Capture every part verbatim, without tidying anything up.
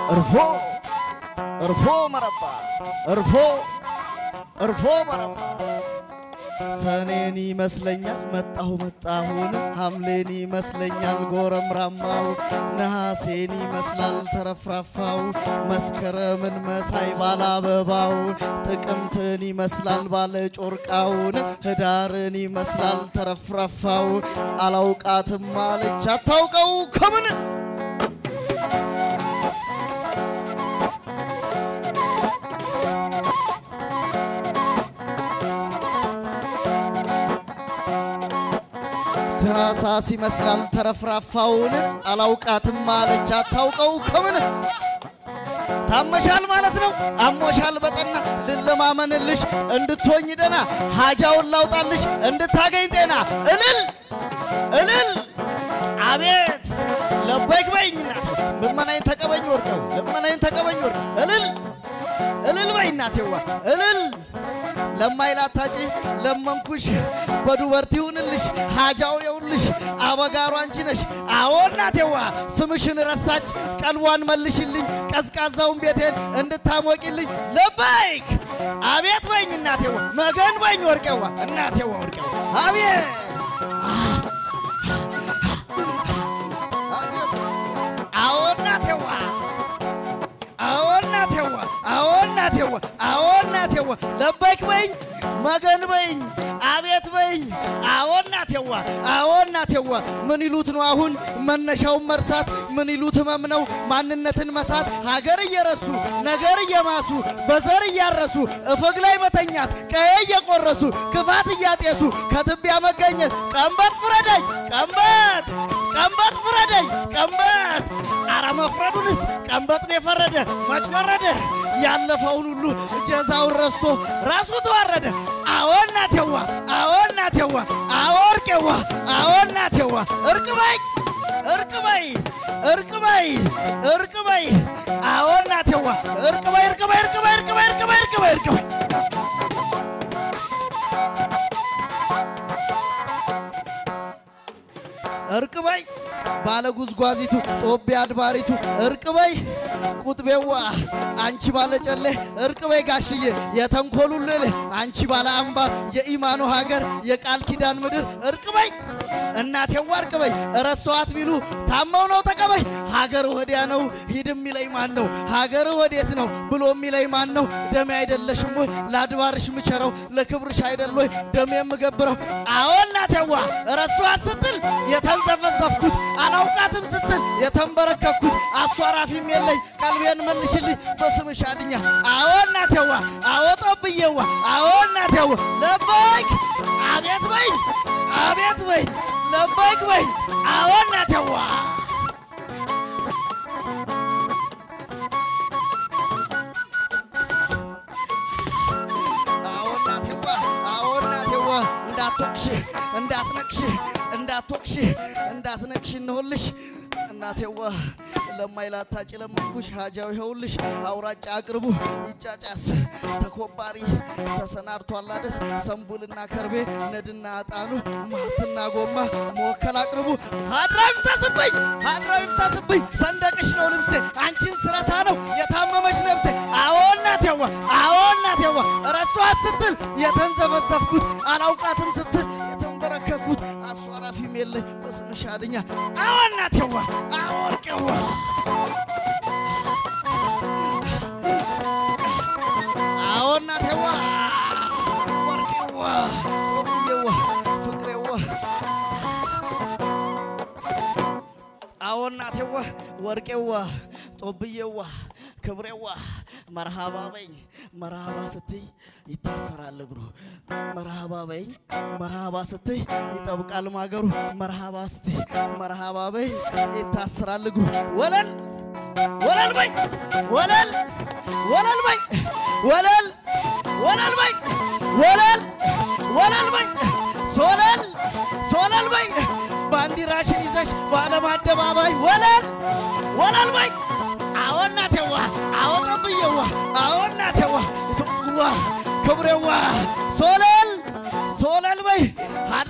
እርፎ እርፎ መረባ እርፎ እርፎ መረባ ሰኔን ይመስለኛል መጣሁ መጣሁን ሐምሌን ይመስለኛል ጎረምራማው ነሐሴን ይመስላል ተረፍራፋው መስከረምን መሳይ ባላበባው ጥቅምትን ይመስላል ባለ ጮርቃው ህዳርን ይመስላል ተረፍራፋው አላውቃትም ማለች አታውቀው ከምን ታሳስ ይመስላል ተረፍራፋውን አላውቃትም ማለች አታውቀው ከምን ታመሻል ማለት ነው አሞሻል በጠና ለለማመንልሽ እንድትሆኝ ደና ሐጃውን ላውጣልሽ እንድታገኝ ጤና እልል እልል አቤት ለበይክ በይኝናት ለማናይን ተቀበኝ ወርቀው ለማናይን ተቀበኝ ወርቀው እልል እልል በይናቴዋ እልል ለማይላታጪ ለመንኩሽ በዱበርቲውንልሽ ሐጃው የውልሽ አበጋሩ አንቺ ነሽ አዎ እናቴዋ ስምሽን ረሳች ቀልቧን መልሽልኝ ቀዝቃዛውን ቤቴን እንድታሞቂልኝ ለበይክ አቤት በይኝ እናቴዋ መገን በይኝ ወርቀዋ እናቴዋ ወርቀዋ አቤት አዎ እናቴዋ አዎ እናቴዋ አዎ እናቴዋ አዎ እናቴዋ ለበይክ በይኝ መገን በይኝ አቤት በይኝ አዎ እናቴዋ አዎ እናቴዋ ምን ይሉት ነው አሁን መነሻው መርሳት ምን ይሉት ህመም ነው ማንነትን መሳት ሀገር እየረሱ ነገር እየማሱ በዘር እያረሱ እፈግ ላይ መተኛት ቀየ እየቆረሱ ክፋት እያጤሱ ከትቢያ መገኘት ቀንበት ፍረደኝ ቀንበት ቀንበት ፍረደኝ ቀንበት አረ መፍረዱንስ ቀንበት ነው የፈረደ መች ፈረደ ያለፈውን ሁሉ ጀዛውን ረስቶ ራሱ ተዋረደ አዎ እናቴዋ አዎ እናቴዋ አዎ ወርቄዋ አዎ እናቴዋ እርቅ በይ እርቅ በይ እርቅ በይ እርቅ በይ አዎ እናቴዋ እርቅ በይ እርቅ በይ እርቅ በይ እርቅ በይ እርቅ በይ እርቅ በይ እርቅ በይ እርቅ በይ ባለ ጉዝጓዚቱ ጦቢያ አድባሪቱ እርቅ በይ ቁጥቤዋ አንቺ ባለ ጨለ እርቅ በይ ጋሽዬ የተንኮሉልል አንቺ ባለ አምባር የኢማኑ ሀገር የቃል ኪዳን ምድር እርቅ በይ እናቴዋ እርቅ በይ ረሷት ቢሉ ታማው ነው ተቀበይ ሀገር ወዲያ ነው ሂድም ይለይ ማን ነው ሀገር ወዴት ነው ብሎ የሚለይ ማን ነው ደም አይደለሽም ወይ ላድባርሽ ምቸረው ለክብርሽ አይደል ወይ ደም የምገብረው አዎ እናቴዋ ረሷት ስትል የተንዘፈዘፍኩት አላውቃትም ስትል የተንበረከኩት አሷራፊም የለይ ቀልቤን መልሽልኝ በስምሽ አድኛ አዎ እናቴዋ አዎ ጦብዬዋ አዎ እናቴዋ ለበይክ አቤት በይ አቤት በይ ለበይክ በይ አዎ እናቴዋ አዎ እናቴዋ አዎ እናቴዋ እንዳትወቅሽ እንዳትነቅሽ እንዳትወቅሽ እንዳትነቅሽ ነውልሽ እናቴዋ ለማይላታጭ ለምኩሽ ሐጃው ይኸውልሽ አውራጫ አቅርቡ ይጫጫስ ተኮባሪ ተሰናርቷል አደስ ሰምቡልና ከርቤ ነድና አጣኑ ማርትና ጎማ ሞከል አቅርቡ ሀድራው ይፍሰስብኝ ሀድራው ይፍሰስብኝ ሰንደቅሽ ነው ልብሴ አንቺን ስረሳ ነው የታመመሽ ነፍሴ አዎ እናቴዋ አዎ እናቴዋ ረሷት ስትል የተንዘፈዘፍኩት አላውቃትም ስትል የተንበረከኩት አሷራፊም የለኝ በስምሽ አድኛ አዎ እናቴዋ አዎ ወርቄዋ አዎ እናቴዋ ወርቄዋ ጦብዬዋ ፍቅሬዋ አዎ እናቴዋ ወርቄዋ ጦብዬዋ ክብሬዋ መርሃባ በይ መርሃባ ስትይ ይታሰራል እግሩ መርሃባ በይ መርሃባ ስትይ ይጠብቃል ማገሩ መርሃባ ስትይ መርሃባ በይ ይታሰራል እግሩ ወለል ወለል በይ ወለል ወለል በይ ወለል ወለል በይ ወለል ወለል በይ ሶለል ሶለል በይ ባንዲራሽን ይዘሽ ባለም አደባባይ ወለል ወለል በይ አዎ እናቴዋ አዎ ጦብዬዋ አዎ እናቴዋ ተውዋ ክብሬዋ ሶለል ሶለል በይ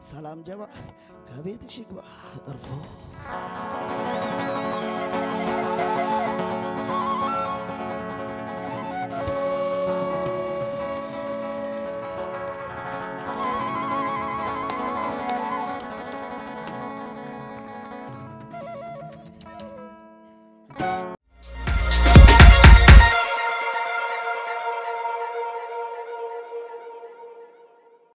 ሰላም ጀባ ከቤትሽ ይግባ እርፎ